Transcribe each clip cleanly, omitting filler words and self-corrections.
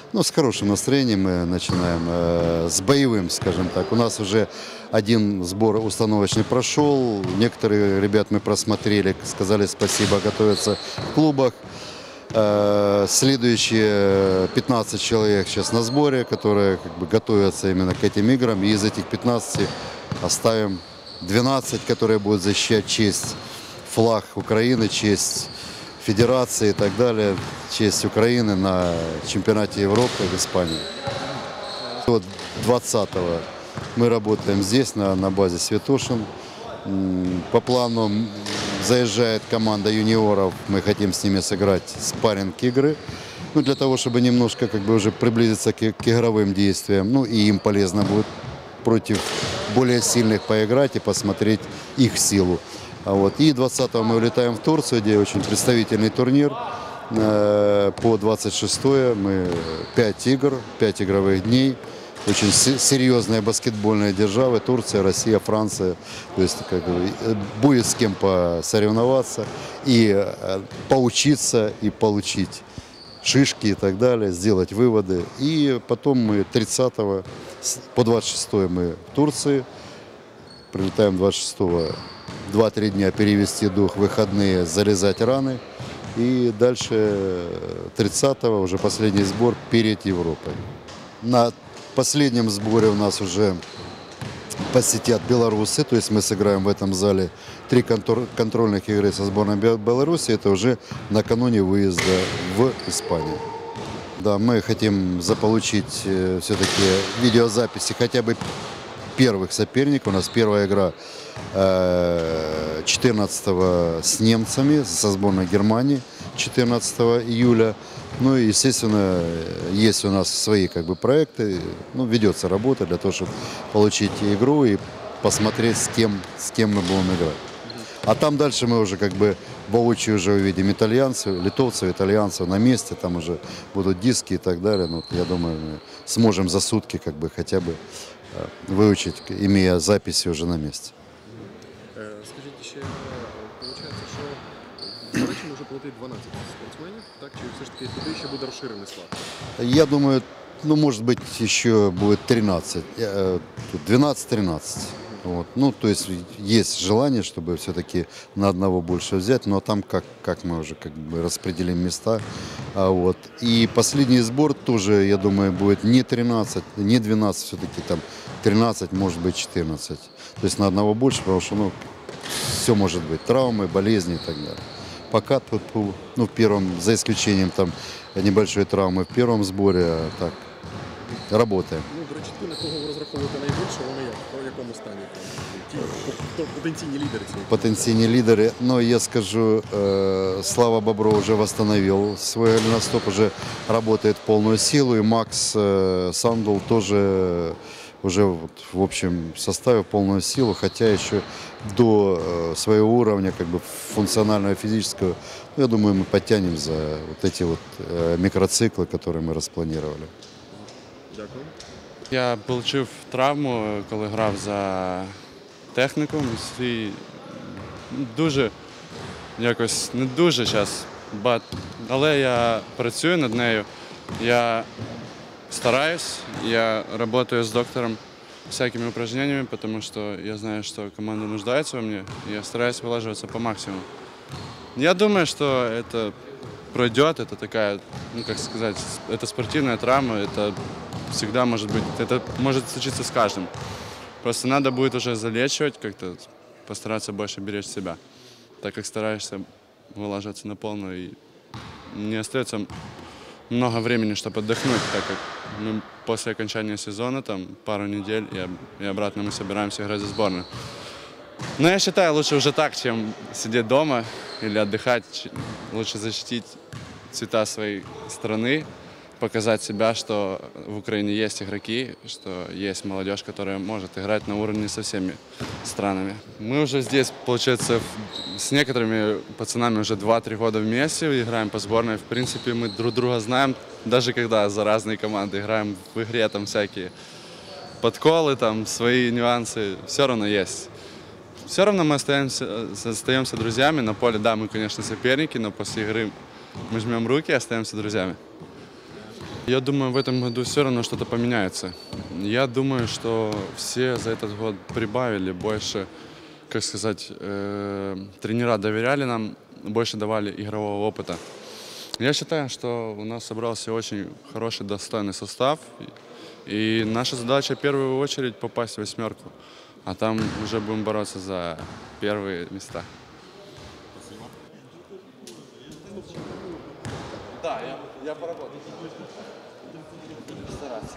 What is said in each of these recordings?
Ну, с хорошим настроением мы начинаем, с боевым, скажем так. У нас уже один сбор установочный прошел, некоторые ребят мы просмотрели, сказали спасибо, готовятся в клубах. Следующие 15 человек сейчас на сборе, которые как бы готовятся именно к этим играм. И из этих 15 оставим 12, которые будут защищать честь, флаг Украины, честь федерации и так далее, честь Украины на чемпионате Европы в Испании. Вот 20-го мы работаем здесь, на базе Святошин. По плану заезжает команда юниоров, мы хотим с ними сыграть спарринг игры. Ну, для того, чтобы немножко как бы уже приблизиться к игровым действиям. Ну, и им полезно будет против более сильных поиграть и посмотреть их силу. И 20-го мы улетаем в Турцию, где очень представительный турнир. По 26-е мы 5 игр, 5 игровых дней. Очень серьезные баскетбольные державы. Турция, Россия, Франция. То есть как бы, будет с кем посоревноваться и поучиться, и получить шишки и так далее, сделать выводы. И потом мы 30-го по 26-е мы в Турции. Прилетаем 26-го. 2-3 дня перевести дух, выходные, залезать раны. И дальше 30-го уже последний сбор перед Европой. На последнем сборе у нас уже посетят белорусы. То есть мы сыграем в этом зале 3 контрольных игры со сборной Беларуси. Это уже накануне выезда в Испанию. Да, мы хотим заполучить все-таки видеозаписи хотя бы первых соперников. У нас первая игра 14-го с немцами, со сборной Германии 14 июля. Ну и, естественно, есть у нас свои как бы проекты. Ну, ведется работа для того, чтобы получить игру и посмотреть, с кем мы будем играть. А там дальше мы уже как бы воочию уже увидим итальянцев, литовцев, итальянцев на месте. Там уже будут диски и так далее. Ну, я думаю, мы сможем за сутки как бы хотя бы выучить, имея записи уже на месте. Скажіть ще, виходить, що до речі може платити 12 спортсменів, так? Чи все ж таки туди ще буде розширений склад? Я думаю, ну, может быть, еще будет 13, 12-13. Вот. Ну, то есть есть желание, чтобы все-таки на одного больше взять, но там как мы уже как бы распределим места. И последний сбор тоже, я думаю, будет не 13, не 12, все-таки там 13, может быть 14. То есть на одного больше, потому что ну, все может быть, травмы, болезни и так далее. Пока тут, ну, в первом, за исключением там небольшой травмы в первом сборе, а так, работаем. Ну, до речі, на кого ви розраховуєте найбільше, вони як? В якому стані? Хто потенційні лідери цієї? Потенциальные лидеры, но я скажу, Слава Бобров уже восстановил свой голеностоп, уже работает в полную силу, и Макс Сандл тоже уже вот в общем составе в полную силу, хотя еще до своего уровня как бы функционального физического, я думаю, мы подтянем за вот эти вот микроциклы, которые мы распланировали. Дякую. Я отримав травму, коли грав за технікум. І дуже, якось не дуже час, але я працюю над нею. Я стараюсь, я працюю з доктором всякими упражнениями, потому что я знаю, что команда нуждается во мне, и я стараюсь вылаживаться по максимуму. Я думаю, что это пройдет, это такая, ну как сказать, это спортивная травма, это всегда может быть, это может случиться с каждым. Просто надо будет уже залечивать, как-то постараться больше беречь себя, так как стараешься вылаживаться на полную, и не остается много времени, чтобы отдохнуть, так как мы после окончания сезона, там пару недель, и обратно мы собираемся играть за сборную. Но я считаю, лучше уже так, чем сидеть дома или отдыхать. Лучше защитить цвета своей страны, показать себя, что в Украине есть игроки, что есть молодежь, которая может играть на уровне со всеми странами. Мы уже здесь, получается, с некоторыми пацанами уже 2-3 года вместе играем по сборной. В принципе, мы друг друга знаем, даже когда за разные команды играем в игре, там всякие подколы, там свои нюансы, все равно есть. Все равно мы остаемся друзьями на поле. Да, мы, конечно, соперники, но после игры мы жмем руки и остаемся друзьями. Я думаю, в этом году все равно что-то поменяется. Я думаю, что все за этот год прибавили больше, как сказать, тренера доверяли нам, больше давали игрового опыта. Я считаю, что у нас собрался очень хороший, достойный состав. И наша задача в первую очередь попасть в восьмерку. А там уже будем бороться за первые места. Да, я поработаю. Стараться.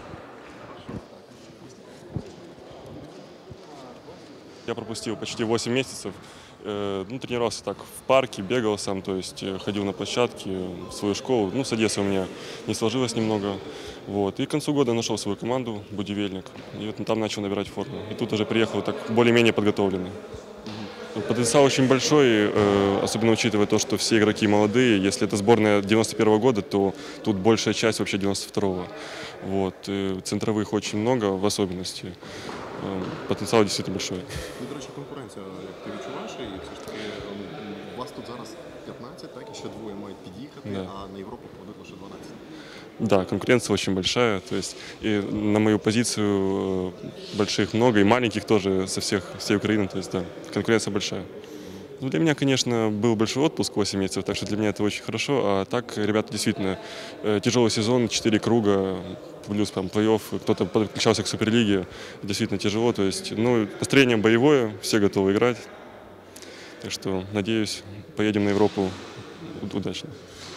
Я пропустил почти 8 месяцев. Тренировался так в парке, бегал сам, то есть ходил на площадке, в свою школу. С Одессой у меня не сложилось немного. Вот. И к концу года нашел свою команду «Будивельник». И вот там начал набирать форму. И тут уже приехал так более-менее подготовленный. Потенциал очень большой, особенно учитывая то, что все игроки молодые. Если это сборная 91 года, то тут большая часть вообще 92-го. Вот. Центровых очень много в особенности. Потенціал дійсно большой. До речі, конкуренція, як ти відчуваєш, і все ж таки у вас тут зараз 15, так, і ще двоє мають під'їхати, Да. а на Європу попадуть лише 12. Да, конкуренция очень большая. То есть и на мою позицию больших много, и маленьких тоже всей Украины. То есть, да, конкуренция большая. Для меня, конечно, был большой отпуск 8 месяцев, так что для меня это очень хорошо. А так, ребята, действительно, тяжелый сезон, 4 круга, плюс там плей-офф, кто-то подключался к Суперлиге. Действительно тяжело. То есть, настроение боевое, все готовы играть. Так что, надеюсь, поедем на Европу удачно.